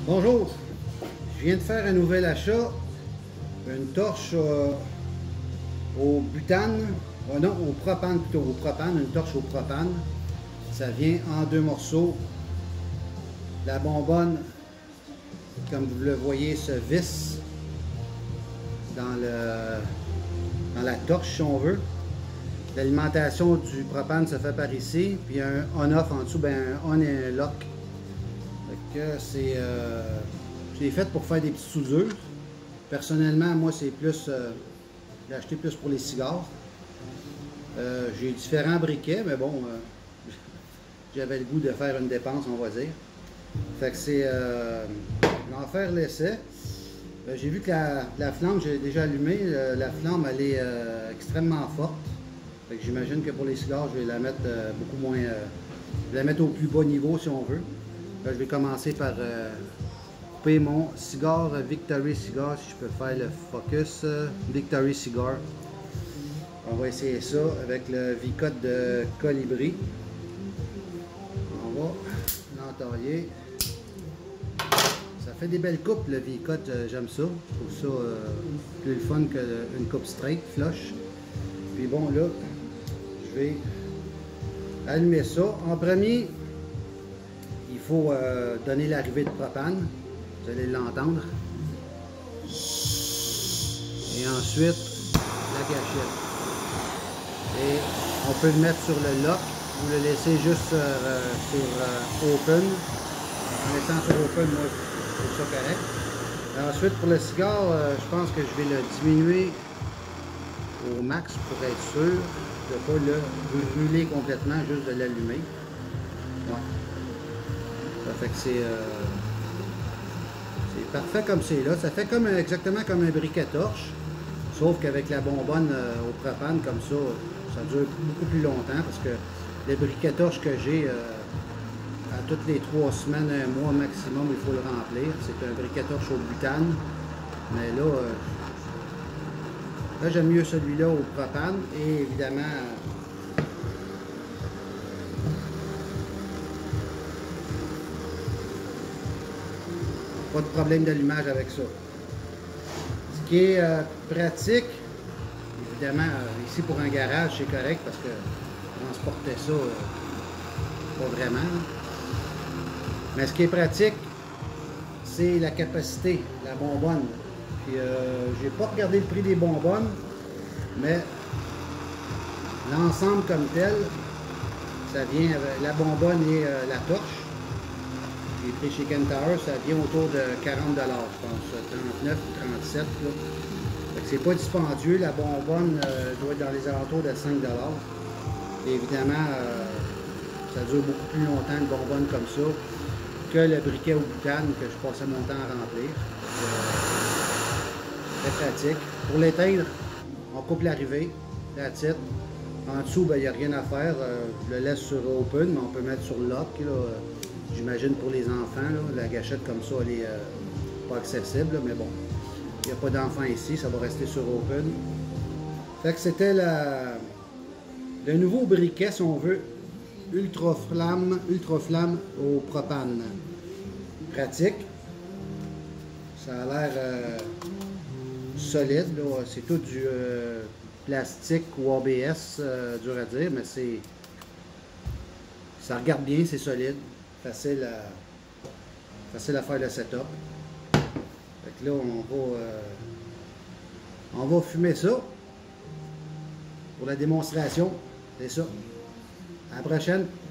Bonjour, je viens de faire un nouvel achat, une torche au butane, non, au propane plutôt, au propane, une torche au propane. Ça vient en deux morceaux. La bonbonne, comme vous le voyez, se visse dans la torche si on veut. L'alimentation du propane se fait par ici, puis un on-off en dessous, ben un on et un lock. C'est fait pour faire des petites soudures. Personnellement, moi, c'est plus, j'ai acheté plus pour les cigares. J'ai différents briquets, mais bon, j'avais le goût de faire une dépense, on va dire. Fait que c'est d'en faire l'essai. J'ai vu que la flamme, j'ai déjà allumé, la flamme, elle est extrêmement forte. Fait que j'imagine que pour les cigares, je vais la mettre beaucoup moins, je vais la mettre au plus bas niveau si on veut. Là, je vais commencer par couper mon cigare Victory Cigar, si je peux faire le focus. Victory Cigar. On va essayer ça avec le V-Cut de Colibri. On va l'entailler. Ça fait des belles coupes, le V-Cut, j'aime ça. Je trouve ça plus le fun qu'une coupe straight, flush. Puis bon, là, je vais allumer ça. En premier, il faut donner l'arrivée de propane. Vous allez l'entendre. Et ensuite, la gâchette. Et on peut le mettre sur le lock ou le laisser juste sur open. En laissant sur open, moi, je trouve ça correct. Et ensuite, pour le cigare, je pense que je vais le diminuer au max pour être sûr de ne pas le brûler complètement, juste de l'allumer. Ouais. Ça fait que c'est parfait comme c'est là. Ça fait comme exactement comme un briquet torche. Sauf qu'avec la bonbonne au propane comme ça dure beaucoup plus longtemps parce que les briquets torche que j'ai, à toutes les 3 semaines, un mois maximum, il faut le remplir. C'est un briquet torche au butane. Mais là, j'aime mieux celui-là au propane. Et évidemment, pas de problème d'allumage avec ça. Ce qui est pratique, évidemment, ici pour un garage, c'est correct parce que transporter ça, pas vraiment. Mais ce qui est pratique, c'est la capacité, la bonbonne. Puis, j'ai pas regardé le prix des bonbonnes, mais l'ensemble comme tel, ça vient avec la bonbonne et la torche. Les prix chez Ken Tower, ça vient autour de 40 $, je pense, 39 ou 37. C'est pas dispendieux, la bonbonne doit être dans les alentours de 5 $. Et évidemment, ça dure beaucoup plus longtemps une bonbonne comme ça que le briquet au butane que je passais mon temps à remplir. Très pratique. Pour l'éteindre, on coupe l'arrivée, that's it. En dessous, il n'y a rien à faire. Je le laisse sur open, mais on peut mettre sur lock. J'imagine pour les enfants, là, la gâchette comme ça, elle est pas accessible, là, mais bon, il n'y a pas d'enfants ici, ça va rester sur open. Fait que c'était le nouveau briquet, si on veut, Ultra Flamme au propane. Pratique. Ça a l'air solide, c'est tout du plastique ou ABS, dur à dire, mais ça regarde bien, c'est solide. Facile à faire le setup. Fait que là, on va fumer ça pour la démonstration. C'est ça. À la prochaine.